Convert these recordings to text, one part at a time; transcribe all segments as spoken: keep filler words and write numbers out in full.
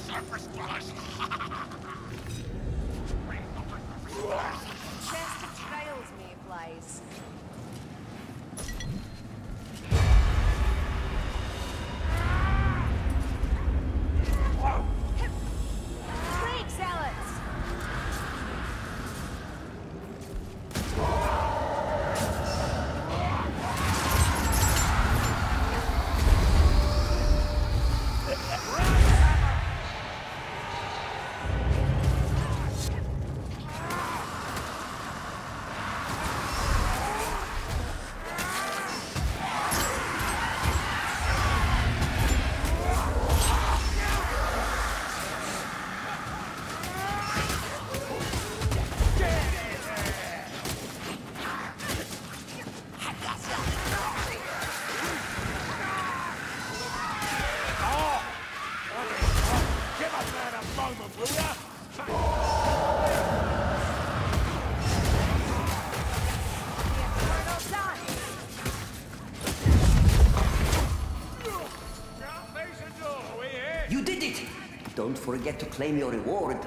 surface dwellers. Chest of trails, Mayflies. Plague zealots! You did it! Don't forget to claim your reward.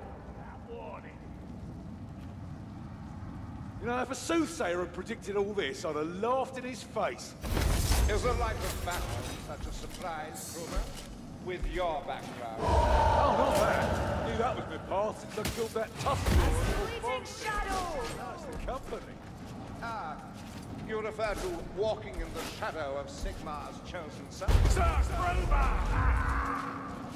You know, if a soothsayer had predicted all this, I'd have laughed in his face. Is the light of battle such a surprise, Krumer? With your background? Oh, not that. Knew that was my path since I killed that tough Fleeting shadow! That's the company. Ah, you refer to walking in the shadow of Sigmar's chosen son? Sir, Strober!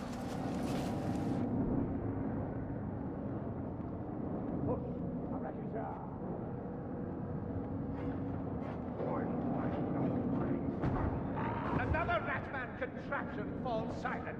Another Ratman contraption falls silent.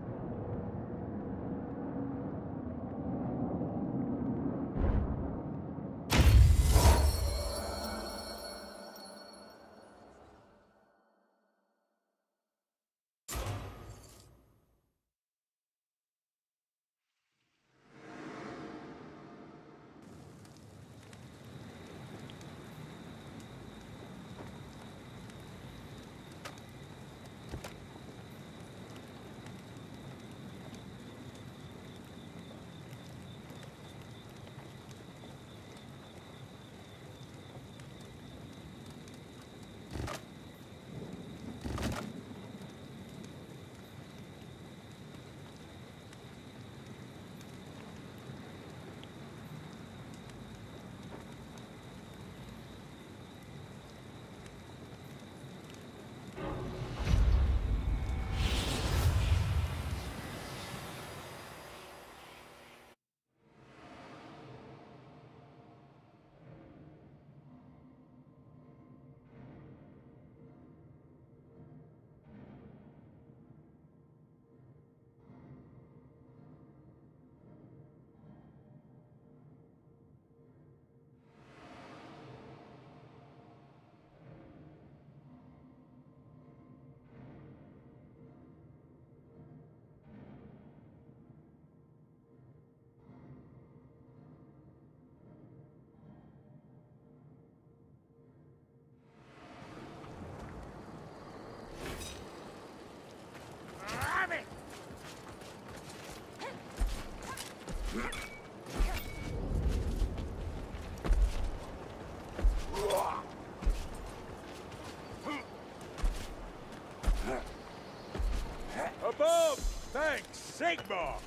Above! Thanks, Sigmar!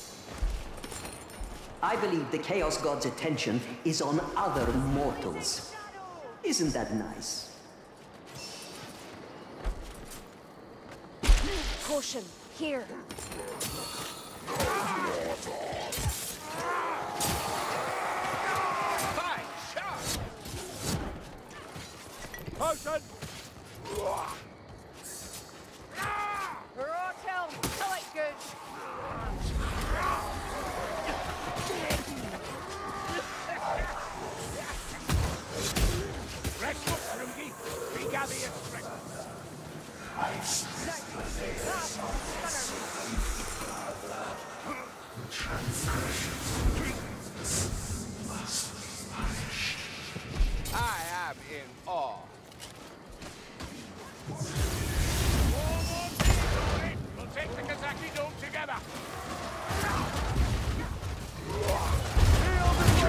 I believe the Chaos God's attention is on other mortals. Isn't that nice? Caution, here. Fine shot! Potion! Rotel, I like good. Rest up, Rungi. Regather your strength. I am in awe. We'll take the Kazaki Dome together.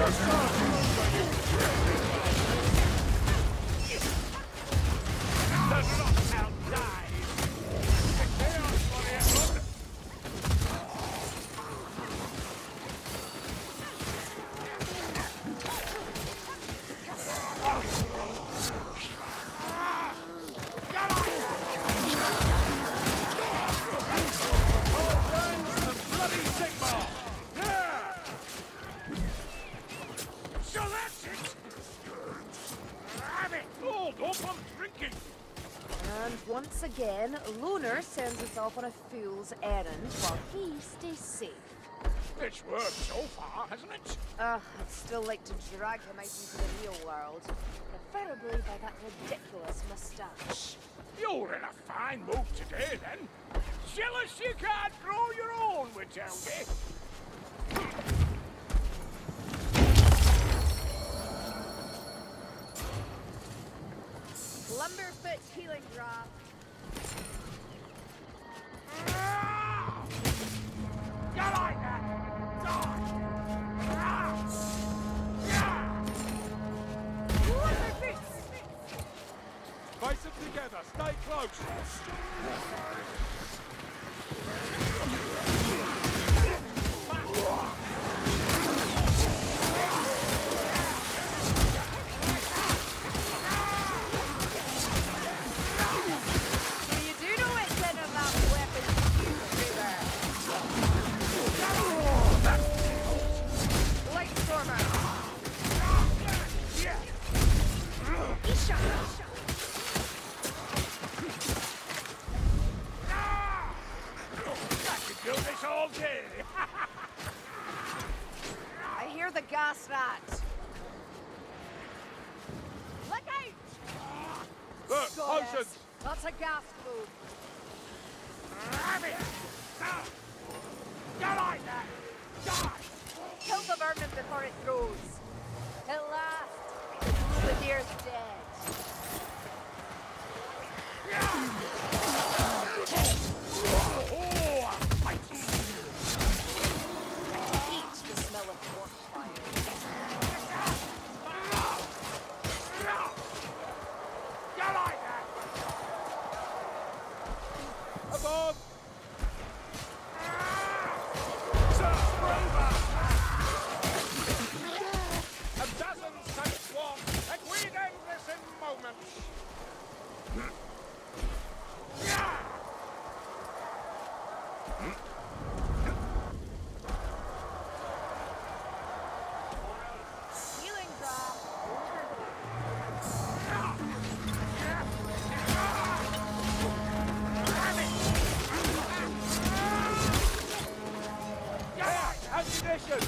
Once again, Loner sends us off on a fool's errand while he stays safe. It's worked so far, hasn't it? Ugh, I'd still like to drag him out into the real world. Preferably by that ridiculous moustache. You're in a fine mood today, then. Jealous you can't grow your own, we tell you. Lumberfoot healing drop. You like that? Lumberfoot! Face them together. Stay close. I hear the gas rat. Look out! Look, Goddess, potions. that's a gas globe. You like that? Die! Kill the vermin before it grows. At last, the deer's dead. Eat the smell of pork fire. You like that? Above. A dozen such swarms, and we'd end this in moments. Healing drop. Yeah, ammunition.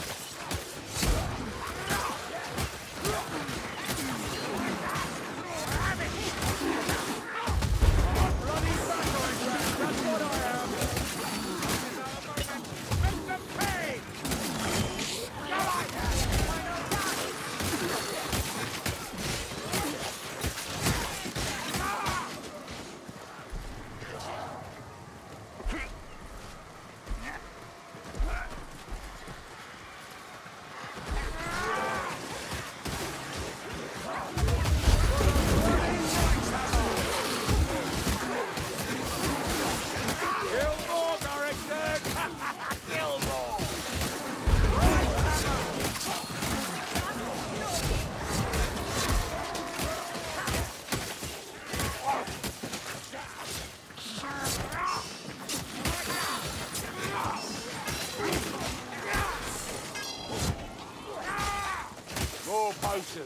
More potions.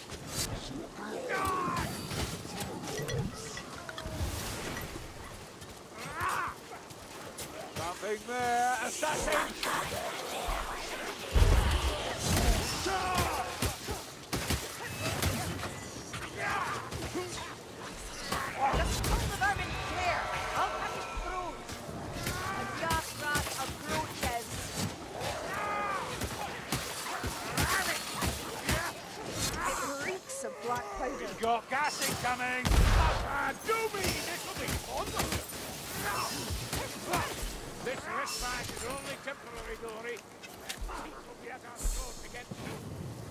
Something there, assassin! Just pull the vermin clear. I'll have it through. A gas rat approaches. It reeks of black powder. Got gas incoming! Ah, do me! This will be fun! This wristband is only temporary, Dory. People will be at our throats again.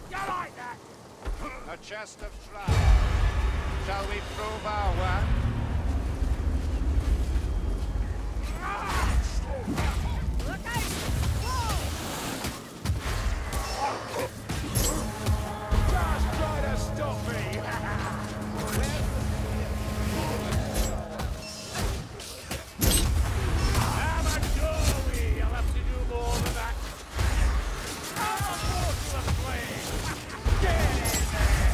A chest of flowers. Shall we prove our work? Look out! Whoa! Just try to stop me! I'm a doorway! I'll have to do more than that. I'm a mortal of flame! Get in there!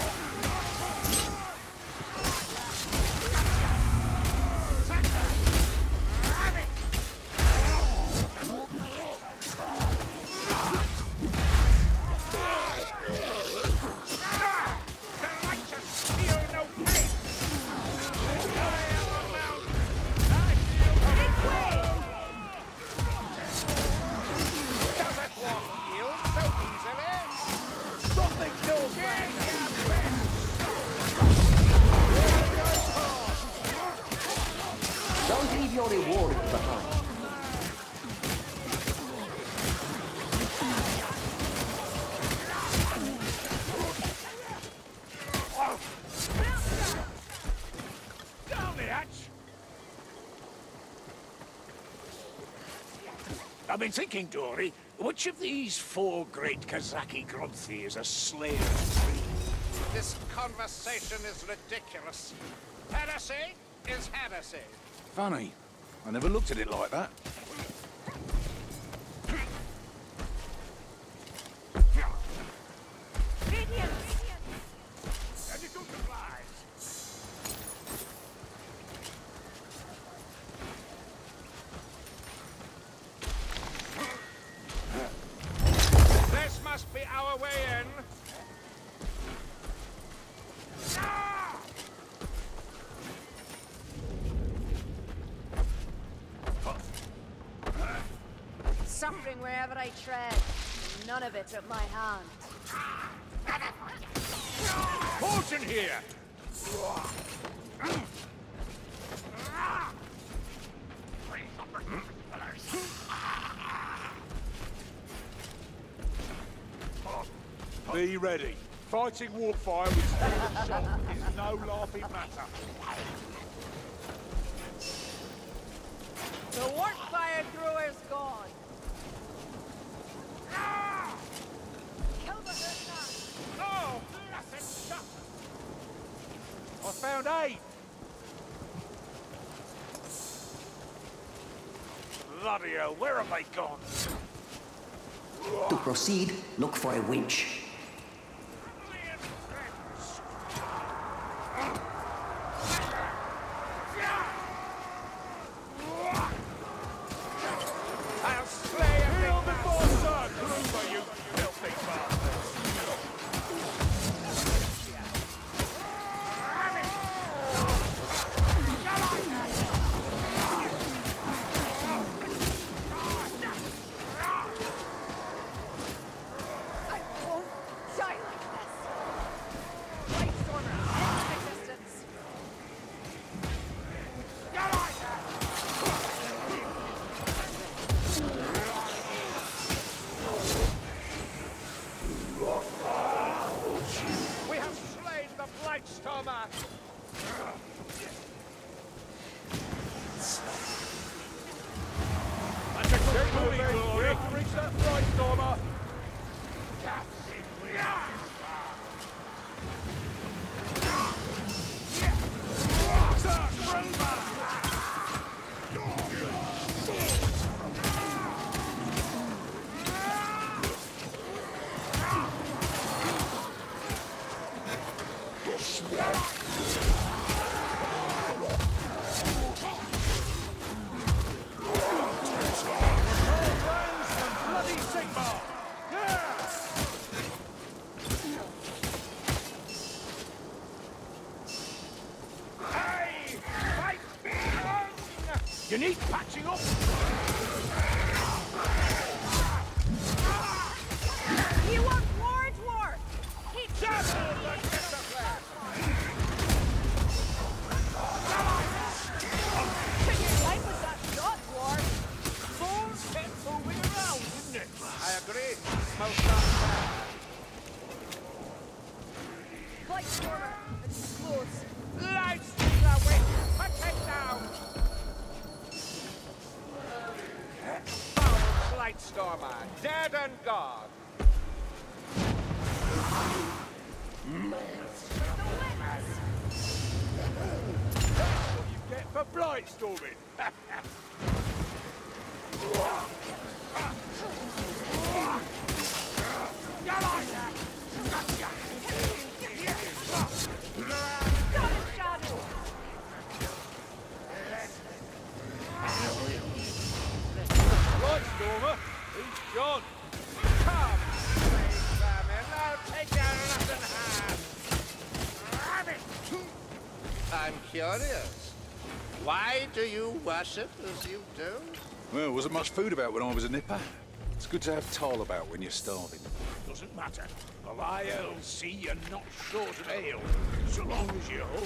Don't leave your reward behind. Down the hatch! I've been thinking, Dory, which of these four great Kazaki Grunthi is a slayer of dreams? This conversation is ridiculous. Heresy is heresy. Funny. I never looked at it like that. Medical supplies! This must be our way in. Suffering wherever I tread. None of it at my hand. Fortune here! Be ready. Fighting Warfire with sword shot is no laughing matter. The Warfire Thrower's gone. Kill the Hurtna! Oh, blessed shot! I found aid! Bloody hell, where have they gone? To proceed, look for a winch. I'll slay a Kneel before Sir Gruber, you filthy bastards! I won't die like this! Lightstormer, into existence! We have slain the Blightstormer! That's a good movie, Glory! We have to reach that flight, Stormer! Sir Gruber! Bloody Sigmar! Yeah! Hey! Fight on! You need patching up! You want war, dwarf? Keep Just the discipline! Took your life with that shot, dwarf! Four kept moving around, didn't it? I agree. Most unfair. Blightstormer and explodes. Lightstealer, wait! Put him down! Foul Blightstormer, dead and gone. What you get for blightstorming? You like that? Got him, Shadow! Blightstormer? He's gone. Come, brave vermin, I'll take your rotten hand. Rabbit! I'm curious. Why do you worship as you do? Well, there wasn't much food about when I was a nipper. It's good to have Tol about when you're starving. Doesn't matter. Of I L C, you're not short of ale, so long as you hold.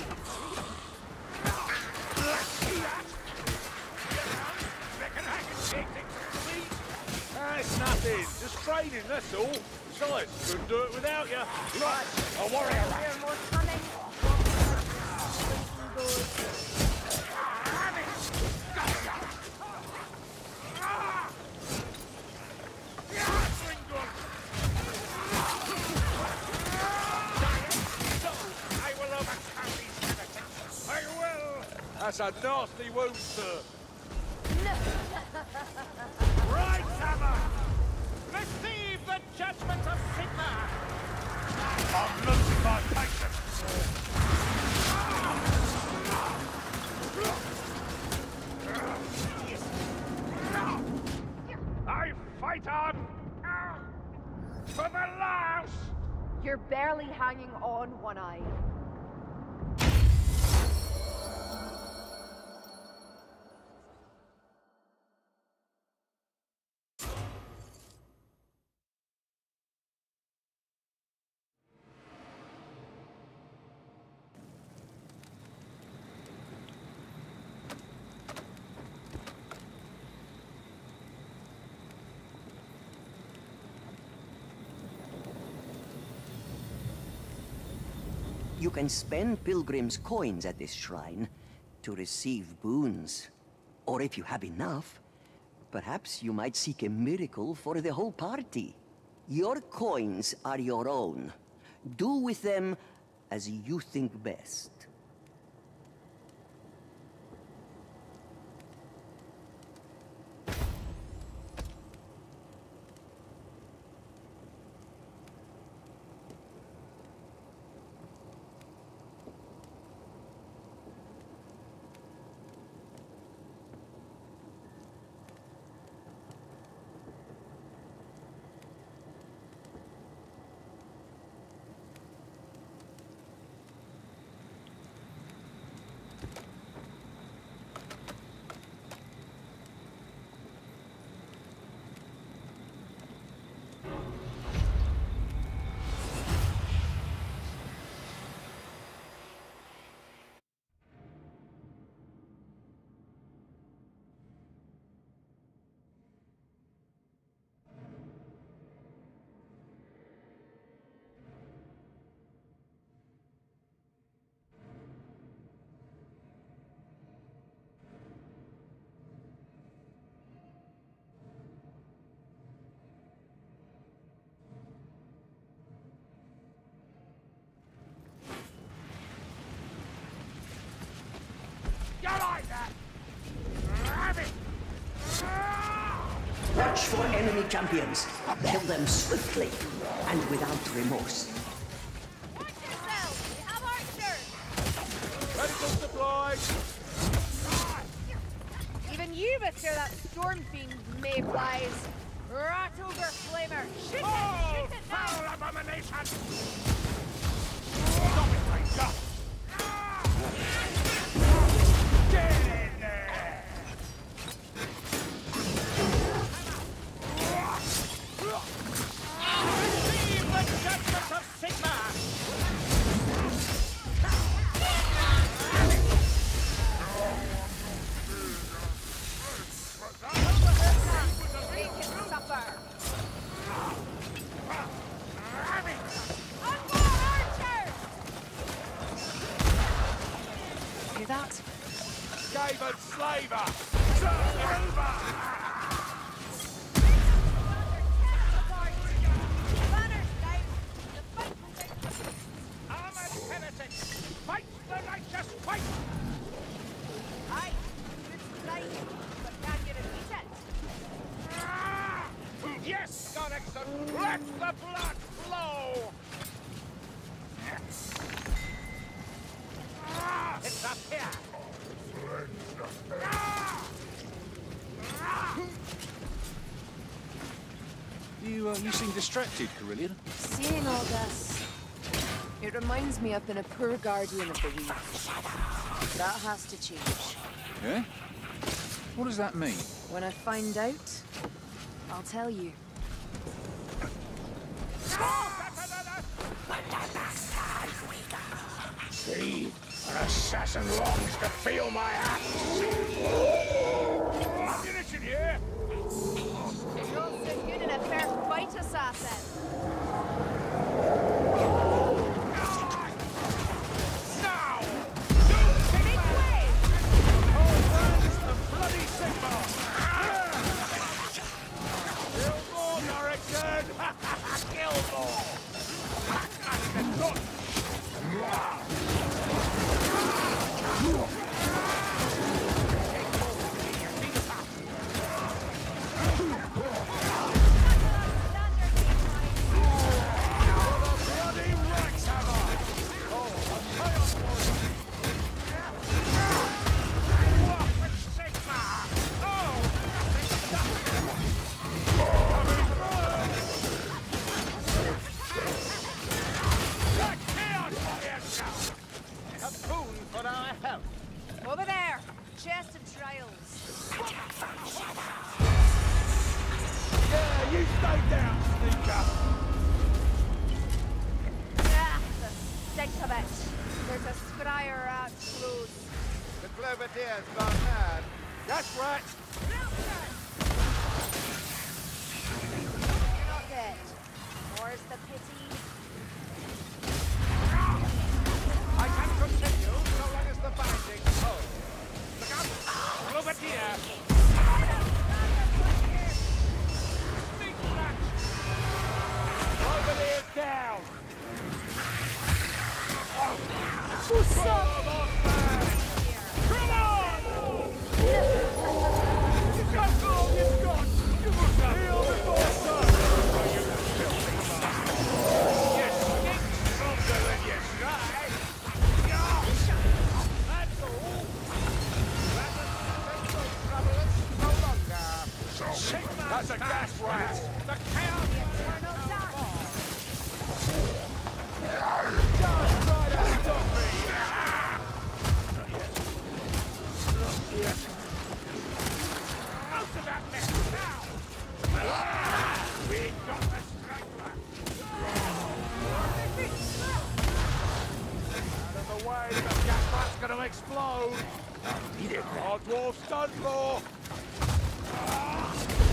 Reckon I can take things to sleep? Ah, it's nothing. Just training, that's all. Besides, couldn't do it without you. Right, a warrior rat. They're more cunning. That's a nasty wound, sir. Right, Hammer! Receive the judgment of Sigma! I'm losing my patience! I fight on! For the last! You're barely hanging on one eye. You can spend pilgrims' coins at this shrine to receive boons. Or if you have enough, perhaps you might seek a miracle for the whole party. Your coins are your own. Do with them as you think best. You like that? Rabbit! Watch for enemy champions. Kill them swiftly and without remorse. Watch yourselves! We have archers! Medical supplies! Even you withstood that storm fiend, mayflies. Rat ogre flamer! Shoot Oh, it! Shoot it now! foul abomination! Stop it, Ranger! Get in there! Receive the judgment of Sigma! Make it suffer! On more archers! favour! Turn over! Banners down! The fight will take Armored heretics! Fight the righteous fight! Aye, good strike, but can you repeat it? Ah! Yes, Sonickson! Let the blood flow! Ah! It's up here! Ah! Ah! You, uh, you seem distracted, Carillion. Seeing all this, it reminds me I've been a poor guardian of the weak. That has to change. Yeah? What does that mean? When I find out, I'll tell you. See? An assassin longs to feel my axe! Ammunition here! You're all so good in a fair fight, assassin. Now! Make way! Oh, burns the bloody Sigmar! Kill more, Norrington! Kill more! Good! Over there! Chest of trials. Yeah, you stay down, sneaker! Ah, the stink of it. There's a scryer out close. The Clovertier's gone mad. That's right! You're not dead. More's the pity. I can continue so long as the binding holds. Look out! Clovertier! Sneak back! Clovertier's down! Who's up? Come on! You've got all you've got! You must heal before sun! You filthy bastard! You stink stronger than you try! Yeah. That's all! No longer. That's a gas rat! The count! Eternal darkness. Don't try to stop me! Out of that mess now! We got the strangler! Out of the way, the gas rat's gonna explode! Our dwarf's done for!